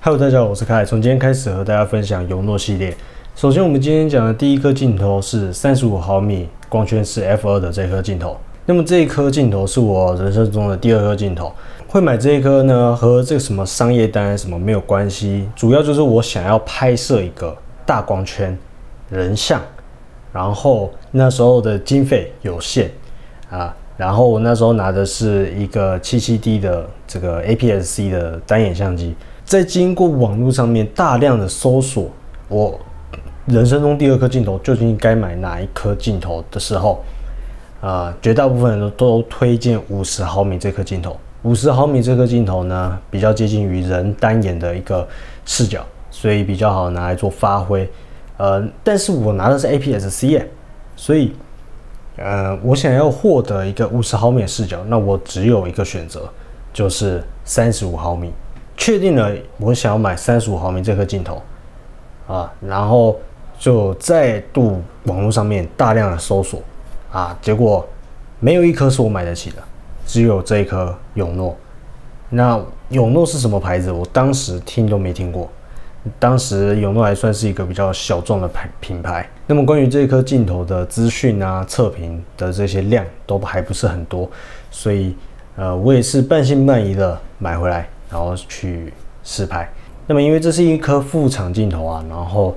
Hello， 大家好，我是凯。从今天开始和大家分享尤诺系列。首先，我们今天讲的第一颗镜头是35毫米光圈是 f2 的这颗镜头。那么这一颗镜头是我人生中的第二颗镜头。会买这一颗呢，和这个什么商业单什么没有关系，主要就是我想要拍摄一个大光圈人像，然后那时候的经费有限啊。然后我那时候拿的是一个 77D 的这个 APS-C 的单眼相机，在经过网络上面大量的搜索，我人生中第二颗镜头究竟该买哪一颗镜头的时候，绝大部分人都推荐50毫米这颗镜头。50毫米这颗镜头呢，比较接近于人单眼的一个视角，所以比较好拿来做发挥。但是我拿的是 APS-C， 所以我想要获得一个50毫米的视角，那我只有一个选择，就是35毫米。确定了我想要买35毫米这颗镜头然后就再度网络上面大量的搜索结果没有一颗是我买得起的，只有这一颗永诺。那永诺是什么牌子？我当时听都没听过。当时永诺还算是一个比较小众的品牌。那么关于这颗镜头的资讯测评的这些量都还不是很多，所以我也是半信半疑的买回来，然后去试拍。那么因为这是一颗副场镜头然后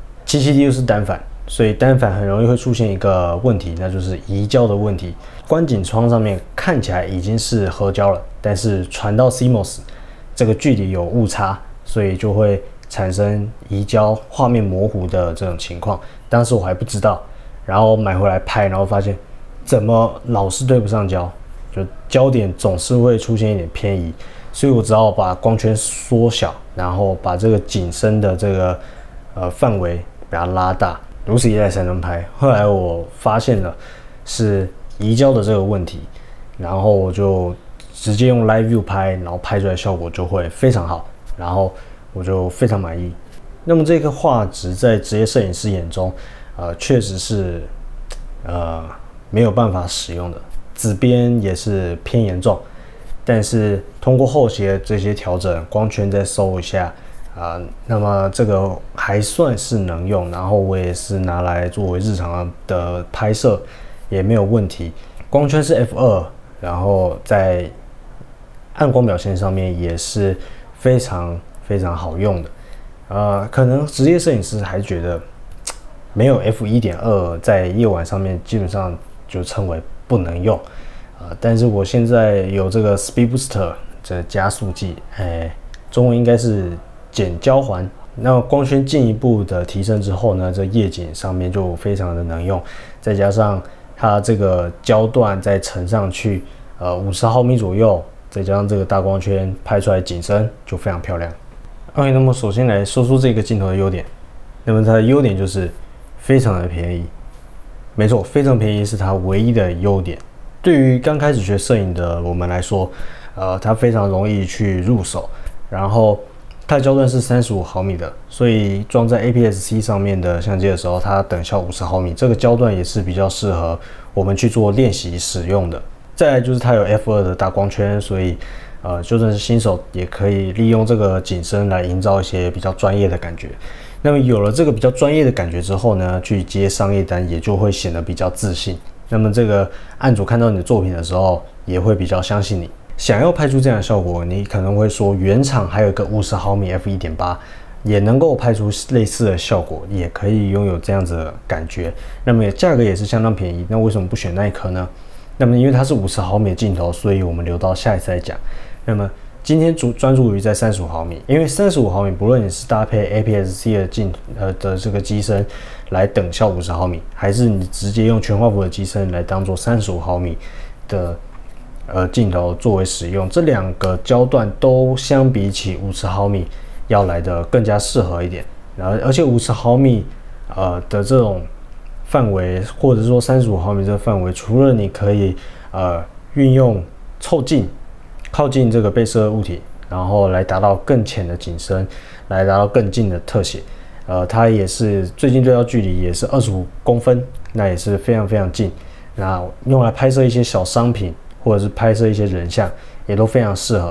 77D又是单反，所以单反很容易会出现一个问题，那就是移焦的问题。观景窗上面看起来已经是合焦了，但是传到 CMOS 这个距离有误差，所以就会产生移焦、画面模糊的这种情况。当时我还不知道，然后买回来拍，然后发现怎么老是对不上焦，就焦点总是会出现一点偏移，所以我只好把光圈缩小，然后把这个景深的这个范围把它拉大，如此一来才能拍。后来我发现了是移焦的这个问题，然后我就直接用 Live View 拍，然后拍出来效果就会非常好，然后我就非常满意。那么这个画质在职业摄影师眼中，确实是没有办法使用的，紫边也是偏严重。但是通过后期的这些调整，光圈再收一下那么这个还算是能用。然后我也是拿来作为日常的拍摄，也没有问题。光圈是 f2， 然后在暗光表现上面也是非常非常好用的。可能职业摄影师还觉得没有 f1.2 在夜晚上面基本上就称为不能用但是我现在有这个 Speed Booster 这加速剂，中文应该是减焦环。那光圈进一步的提升之后呢，这夜景上面就非常的能用，再加上它这个焦段再乘上去50毫米左右，再加上这个大光圈拍出来景深就非常漂亮。OK， 那么首先来说说这个镜头的优点。那么它的优点就是非常的便宜，没错，非常便宜是它唯一的优点。对于刚开始学摄影的我们来说，它非常容易去入手。然后它的焦段是35毫米的，所以装在 APS-C 上面的相机的时候，它等效50毫米，这个焦段也是比较适合我们去做练习使用的。再来就是它有 f2 的大光圈，所以就算是新手也可以利用这个景深来营造一些比较专业的感觉。那么有了这个比较专业的感觉之后呢，去接商业单也就会显得比较自信。那么这个案主看到你的作品的时候，也会比较相信你。想要拍出这样的效果，你可能会说原厂还有一个50毫米 f1.8 也能够拍出类似的效果，也可以拥有这样子的感觉。那么价格也是相当便宜，那为什么不选那一颗呢？那么因为它是50毫米的镜头，所以我们留到下一次再讲。那么今天专注于在35毫米，因为35毫米不论你是搭配 APS-C 的这个机身来等效50毫米，还是你直接用全画幅的机身来当做35毫米的镜头作为使用，这两个焦段都相比起50毫米要来的更加适合一点。然后而且50毫米的这种范围，或者说35毫米这个范围，除了你可以运用凑近靠近这个被摄物体，然后来达到更浅的景深，来达到更近的特写。它也是最近对焦距离也是25公分，那也是非常非常近。那用来拍摄一些小商品，或者是拍摄一些人像，也都非常适合。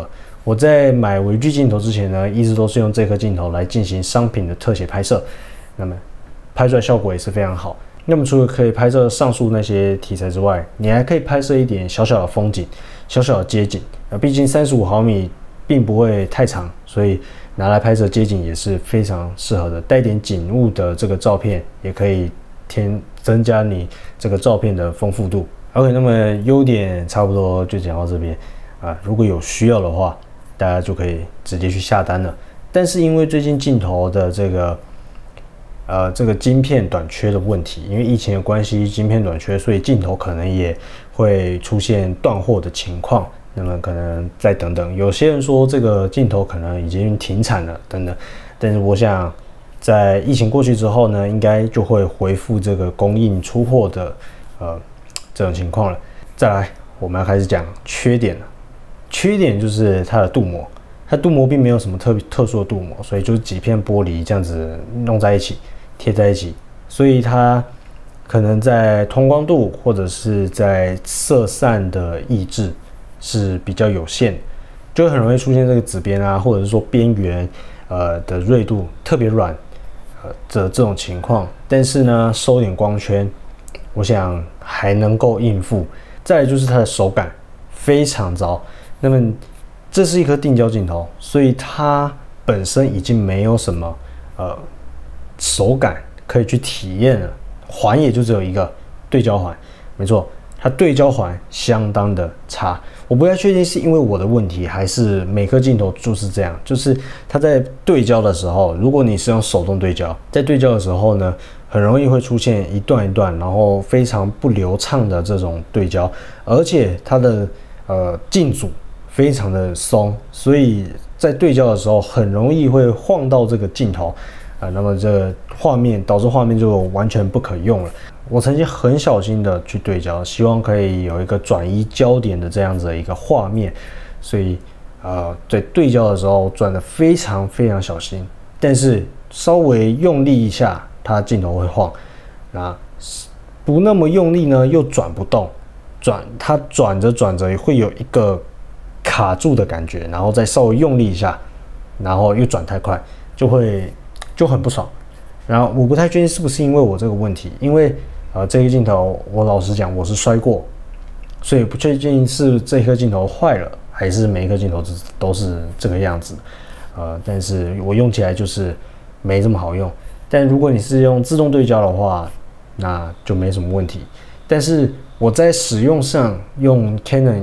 我在买微距镜头之前呢，一直都是用这颗镜头来进行商品的特写拍摄，那么拍出来效果也是非常好。那么除了可以拍摄上述那些题材之外，你还可以拍摄一点小小的风景、小小的街景。毕竟35毫米并不会太长，所以拿来拍摄街景也是非常适合的。带点景物的这个照片，也可以增加你这个照片的丰富度。OK， 那么优点差不多就讲到这边啊。如果有需要的话，大家就可以直接去下单了。但是因为最近镜头的这个晶片短缺的问题，因为疫情的关系，晶片短缺，所以镜头可能也会出现断货的情况。那么可能再等等，有些人说这个镜头可能已经停产了等等，但是我想在疫情过去之后呢，应该就会恢复这个供应出货的这种情况了。再来，我们要开始讲缺点了。缺点就是它的镀膜，它镀膜并没有什么特殊的镀膜，所以就是几片玻璃这样子弄在一起，贴在一起，所以它可能在通光度或者是在色散的抑制是比较有限，就很容易出现这个紫边啊，或者是说边缘的锐度特别软的这种情况。但是呢，收点光圈，我想还能够应付。再来就是它的手感非常糟。那么这是一颗定焦镜头，所以它本身已经没有什么手感可以去体验了。环也就只有一个对焦环，没错，它对焦环相当的差。我不太确定是因为我的问题，还是每颗镜头就是这样，就是它在对焦的时候，如果你是用手动对焦，在对焦的时候呢，很容易会出现一段一段，然后非常不流畅的这种对焦，而且它的镜组非常的松，所以在对焦的时候很容易会晃到这个镜头那么这个画面导致画面就完全不可用了。我曾经很小心的去对焦，希望可以有一个转移焦点的这样子的一个画面，所以在对焦的时候转得非常非常小心，但是稍微用力一下，它镜头会晃，那不那么用力呢又转不动，它转着转着会有一个卡住的感觉，然后再稍微用力一下，然后又转太快，就很不爽。然后我不太确定是不是因为我这个问题，因为这个镜头我老实讲我是摔过，所以不确定是这颗镜头坏了，还是每一颗镜头都是这个样子。但是我用起来就是没这么好用。但如果你是用自动对焦的话，那就没什么问题。但是我在使用上用 Canon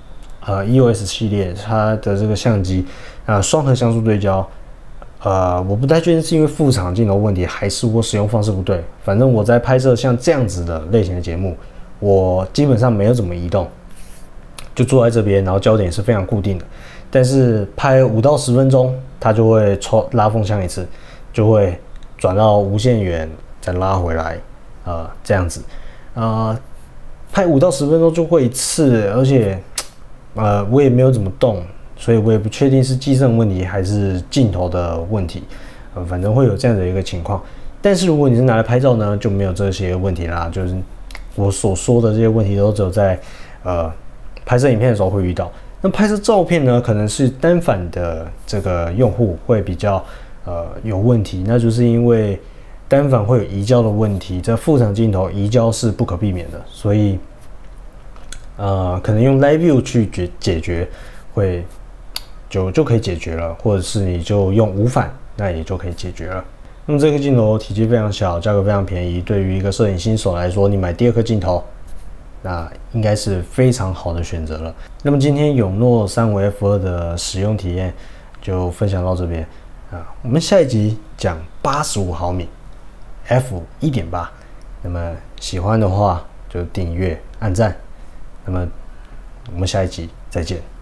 EOS 系列它的这个相机双核像素对焦。我不太确定是因为副厂镜头问题，还是我使用方式不对。反正我在拍摄像这样子的类型的节目，我基本上没有怎么移动，就坐在这边，然后焦点是非常固定的。但是拍5到10分钟，它就会拉风箱一次，就会转到无限远，再拉回来，这样子。拍5到10分钟就会一次，而且我也没有怎么动。所以我也不确定是机身问题还是镜头的问题，反正会有这样的一个情况。但是如果你是拿来拍照呢，就没有这些问题啦。就是我所说的这些问题都只有在拍摄影片的时候会遇到。那拍摄照片呢，可能是单反的这个用户会比较有问题，那就是因为单反会有移焦的问题，这副厂镜头移焦是不可避免的，所以可能用 Live View 去解决会。就可以解决了，或者是你就用无反，那也就可以解决了。那么这颗镜头体积非常小，价格非常便宜，对于一个摄影新手来说，你买第2颗镜头，那应该是非常好的选择了。那么今天永诺35 F2的使用体验就分享到这边我们下一集讲85毫米 f1.8。那么喜欢的话就订阅、按赞。那么我们下一集再见。